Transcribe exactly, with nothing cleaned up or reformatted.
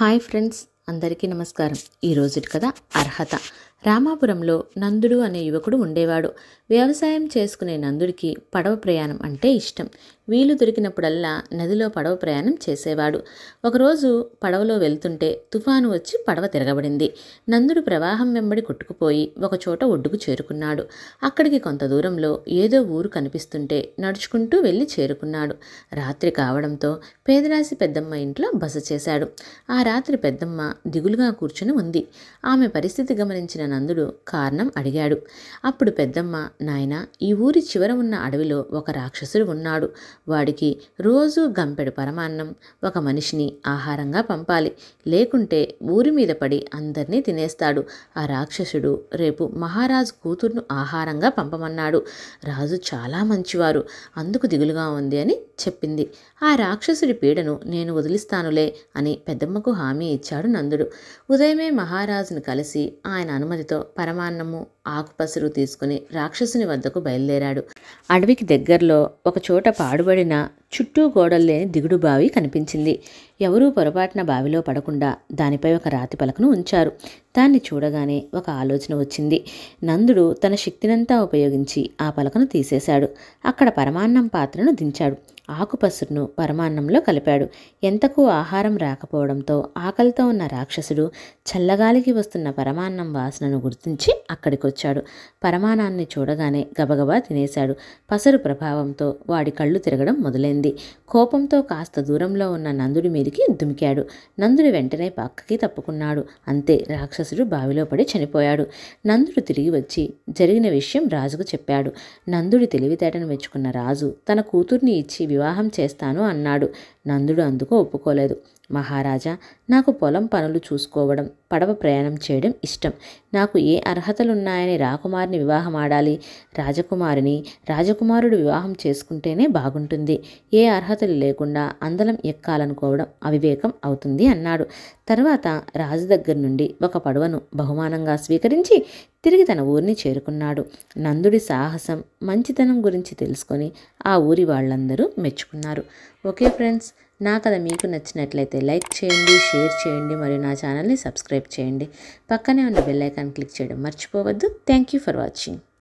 Hi friends, అందరికీ నమస్కారం. ఈరోజుటి కథ అర్హత. రామాపురంలో నందుడు అనే యువకుడు ఉండేవాడు. వ్యవసాయం చేసుకునే నందుడికి పడవ ప్రయాణం అంటే ఇష్టం. వీలు దొరికినప్పుడల్లా నదిలో పడవ ప్రయాణం చేసేవాడు. ఒకరోజు పడవలో వెళ్తుంటే తుఫాను వచ్చి పడవ తిరగబడింది. నందుడు ప్రవాహం వెంబడి కొట్టుకుపోయి ఒకచోట ఒడ్డుకు చేరుకున్నాడు. అక్కడికి కొంత దూరంలో ఏదో ఊరు కనిపిస్తుంటే నడుచుకుంటూ వెళ్ళి చేరుకున్నాడు. రాత్రి కావడంతో పేదరాశి పెద్దమ్మ ఇంట్లో బస చేశాడు. ఆ రాత్రి పెద్దమ్మ దిగులుగా కూర్చుని ఉంది. ఆమె పరిస్థితి గమనించిన నందుడు కారణం అడిగాడు. అప్పుడు పెద్దమ్మ, నాయనా, ఈ ఊరి చివర ఉన్న అడవిలో ఒక రాక్షసుడు ఉన్నాడు. వాడికి రోజూ గంపెడు పరమాన్నం ఒక మనిషిని ఆహారంగా పంపాలి, లేకుంటే ఊరి మీద పడి అందరినీ తినేస్తాడు. ఆ రాక్షసుడు రేపు మహారాజు కూతుర్ను ఆహారంగా పంపమన్నాడు. రాజు చాలా మంచివారు, అందుకు దిగులుగా ఉంది అని చెప్పింది. ఆ రాక్షసుడి పీడను నేను వదిలిస్తానులే అని పెద్దమ్మకు హామీ ఇచ్చాడు నందుడు. ఉదయమే మహారాజును కలిసి ఆయన అనుమతితో పరమాన్నము ఆకుపసరు తీసుకుని రాక్షసుని వద్దకు బయలుదేరాడు. అడవికి దగ్గరలో ఒకచోట పాడుబడిన చుట్టూ గోడలు లేని దిగుడు బావి కనిపించింది. ఎవరూ పొరపాటున బావిలో పడకుండా దానిపై ఒక రాతి పలకను ఉంచారు. దాన్ని చూడగానే ఒక ఆలోచన వచ్చింది. నందుడు తన శక్తినంతా ఉపయోగించి ఆ పలకను తీసేశాడు. అక్కడ పరమాన్నం పాత్రను దించాడు. ఆకుపసరును పరమాన్నంలో కలిపాడు. ఎంతకు ఆహారం రాకపోవడంతో ఆకలితో ఉన్న రాక్షసుడు చల్లగాలికి వస్తున్న పరమాన్నం వాసనను గుర్తించి అక్కడికొచ్చాడు. పరమాన్నాన్ని చూడగానే గబగబా తినేశాడు. పసరు ప్రభావంతో వాడి కళ్ళు తిరగడం మొదలైంది. కోపంతో కాస్త దూరంలో ఉన్న నందుడి మీదికి దుమికాడు. నందుడు వెంటనే పక్కకి తప్పుకున్నాడు. అంతే, రాక్షసుడు బావిలో పడి చనిపోయాడు. నందుడు తిరిగి వచ్చి జరిగిన విషయం రాజుకు చెప్పాడు. నందుడి తెలివితేటను మెచ్చుకున్న రాజు తన కూతుర్ని ఇచ్చి వివాహం చేస్తాను అన్నాడు. నందుడు అందుకు ఒప్పుకోలేదు. మహారాజా, నాకు పొలం పనులు చూసుకోవడం, పడవ ప్రయాణం చేయడం ఇష్టం. నాకు ఏ అర్హతలున్నాయని రాకుమారిని వివాహం ఆడాలి? రాజకుమారిని రాజకుమారుడు వివాహం చేసుకుంటేనే బాగుంటుంది. ఏ అర్హతలు లేకుండా అందలం ఎక్కాలనుకోవడం అవివేకం అవుతుంది అన్నాడు. తర్వాత రాజు దగ్గర నుండి ఒక పడవను బహుమానంగా స్వీకరించి తిరిగి తన ఊరిని చేరుకున్నాడు. నందుడి సాహసం, మంచితనం గురించి తెలుసుకొని ఆ ఊరి వాళ్ళందరూ మెచ్చుకున్నారు. ఓకే ఫ్రెండ్స్, నా కథ మీకు నచ్చినట్లయితే లైక్ చేయండి, షేర్ చేయండి, మరియు నా ఛానల్ని సబ్స్క్రైబ్ చేయండి. పక్కనే ఉన్న బెల్ ఐకాన్ క్లిక్ చేయడం మర్చిపోవద్దు. Thank you for watching.